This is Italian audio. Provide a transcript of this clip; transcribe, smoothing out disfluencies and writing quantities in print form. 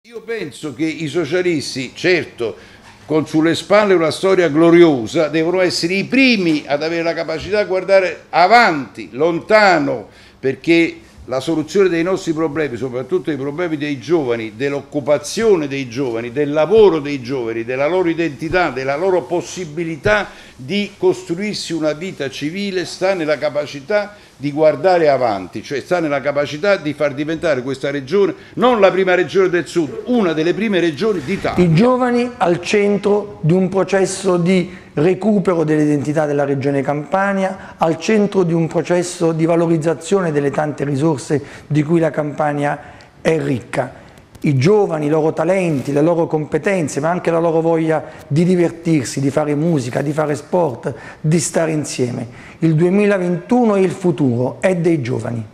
Io penso che i socialisti, certo, con sulle spalle una storia gloriosa, devono essere i primi ad avere la capacità di guardare avanti, lontano, perché la soluzione dei nostri problemi, soprattutto i problemi dei giovani, dell'occupazione dei giovani, del lavoro dei giovani, della loro identità, della loro possibilità di costruirsi una vita civile, sta nella capacità di guardare avanti, cioè sta nella capacità di far diventare questa regione non la prima regione del sud, una delle prime regioni d'Italia. I giovani al centro di un processo di recupero dell'identità della regione Campania, al centro di un processo di valorizzazione delle tante risorse di cui la Campania è ricca. I giovani, i loro talenti, le loro competenze, ma anche la loro voglia di divertirsi, di fare musica, di fare sport, di stare insieme. Il 2021 è il futuro, è dei giovani.